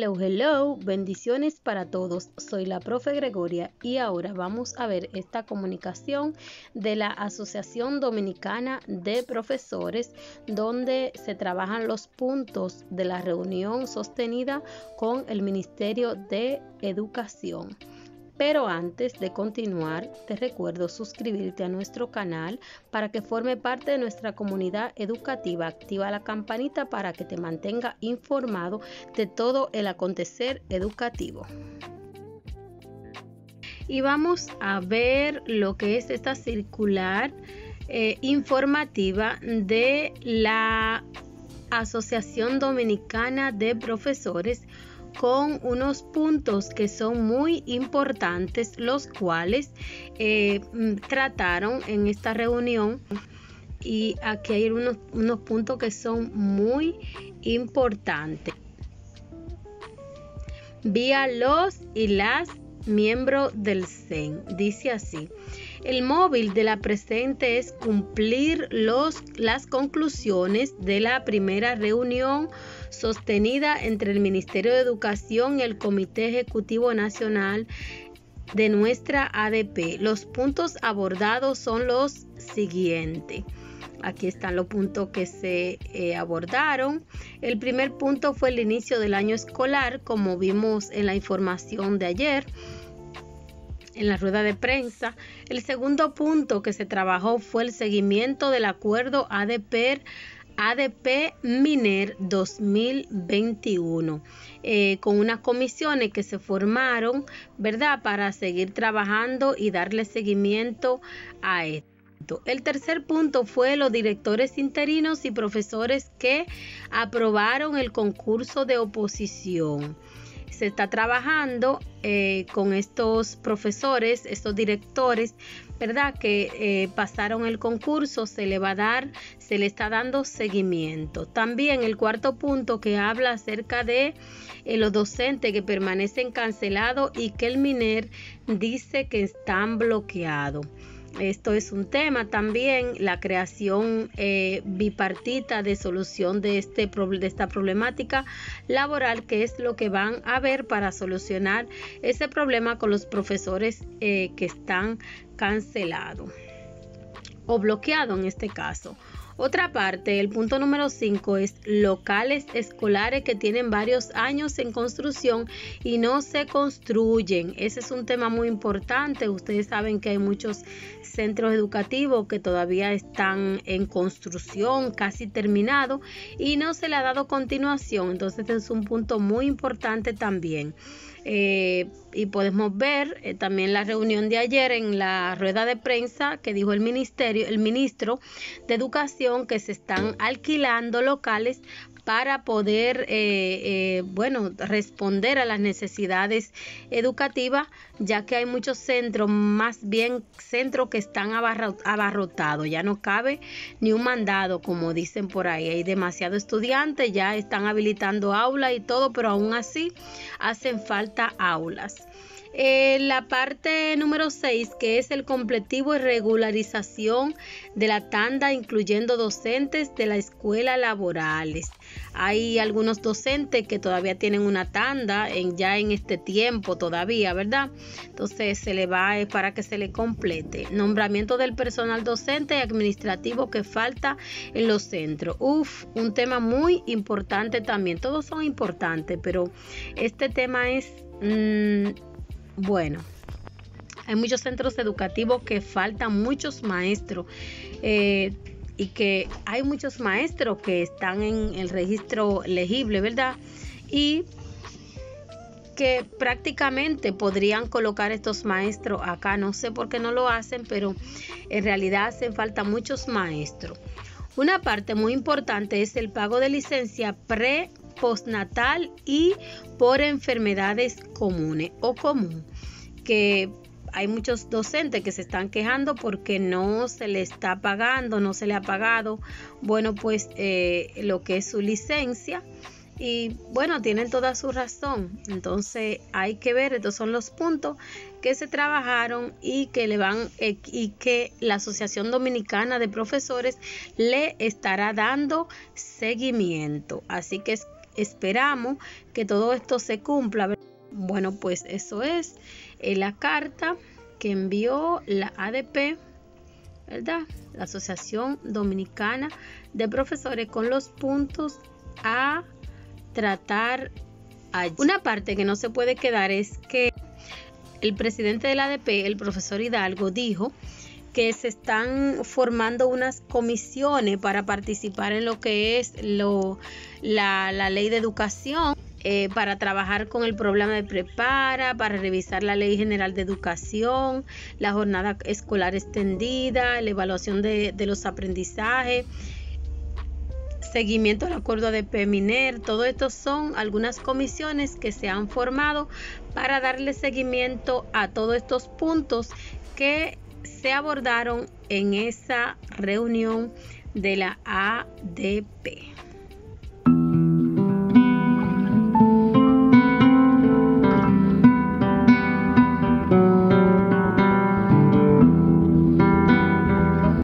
Hello, hello, bendiciones para todos. Soy la profe Gregoria y ahora vamos a ver esta comunicación de la Asociación Dominicana de Profesores, donde se trabajan los puntos de la reunión sostenida con el Ministerio de Educación. Pero antes de continuar, te recuerdo suscribirte a nuestro canal para que forme parte de nuestra comunidad educativa. Activa la campanita para que te mantenga informado de todo el acontecer educativo. Y vamos a ver lo que es esta circular informativa de la Asociación Dominicana de Profesores, con unos puntos que son muy importantes, los cuales trataron en esta reunión. Y aquí hay unos puntos que son muy importantes. Vía los y las miembros del CEN. Dice así: el móvil de la presente es cumplir las conclusiones de la primera reunión sostenida entre el Ministerio de Educación y el Comité Ejecutivo Nacional de nuestra ADP. Los puntos abordados son los siguientes. Aquí están los puntos que se abordaron. El primer punto fue el inicio del año escolar, como vimos en la información de ayer, en la rueda de prensa. El segundo punto que se trabajó fue el seguimiento del acuerdo ADP-MINER 2021, con unas comisiones que se formaron, ¿verdad?, para seguir trabajando y darle seguimiento a esto. El tercer punto fue los directores interinos y profesores que aprobaron el concurso de oposición. Se está trabajando con estos profesores, estos directores, ¿verdad?, que pasaron el concurso. Se le está dando seguimiento. También el cuarto punto, que habla acerca de los docentes que permanecen cancelados y que el MINER dice que están bloqueados. Esto es un tema también, la creación bipartita de solución de esta problemática laboral, que es lo que van a ver para solucionar ese problema con los profesores que están cancelados o bloqueados en este caso. Otra parte, el punto número 5, es locales escolares que tienen varios años en construcción y no se construyen. Ese es un tema muy importante. Ustedes saben que hay muchos centros educativos que todavía están en construcción, casi terminado, y no se le ha dado continuación. Entonces es un punto muy importante también. Y podemos ver también la reunión de ayer en la rueda de prensa que dijo el ministro de Educación, que se están alquilando locales para poder responder a las necesidades educativas, ya que hay muchos centros, más bien centros que están abarrotados, ya no cabe ni un mandado, como dicen por ahí. Hay demasiados estudiantes, ya están habilitando aulas y todo, pero aún así hacen falta aulas. La parte número 6, que es el completivo y regularización de la tanda, incluyendo docentes de la escuela laborales. Hay algunos docentes que todavía tienen una tanda ya en este tiempo todavía, ¿verdad? Entonces se le va para que se le complete. Nombramiento del personal docente y administrativo que falta en los centros. Un tema muy importante también. Todos son importantes, pero este tema es... Bueno, hay muchos centros educativos que faltan muchos maestros y que hay muchos maestros que están en el registro legible, ¿verdad? Y que prácticamente podrían colocar estos maestros acá. No sé por qué no lo hacen, pero en realidad hacen falta muchos maestros. Una parte muy importante es el pago de licencia postnatal y por enfermedades comunes o común, que hay muchos docentes que se están quejando porque no se le está pagando, no se le ha pagado, lo que es su licencia. Y bueno, tienen toda su razón. Entonces hay que ver, estos son los puntos que se trabajaron y que la Asociación Dominicana de Profesores le estará dando seguimiento. Así que esperamos que todo esto se cumpla. Bueno, pues eso es la carta que envió la ADP, ¿verdad? La Asociación Dominicana de Profesores, con los puntos a tratar allí. Una parte que no se puede quedar es que el presidente de la ADP, el profesor Hidalgo, dijo que se están formando unas comisiones para participar en lo que es la ley de educación, para trabajar con el problema de prepara, para revisar la ley general de educación, la jornada escolar extendida, la evaluación de los aprendizajes, seguimiento al acuerdo de PEMINER. Todo esto son algunas comisiones que se han formado para darle seguimiento a todos estos puntos que se abordaron en esa reunión de la ADP.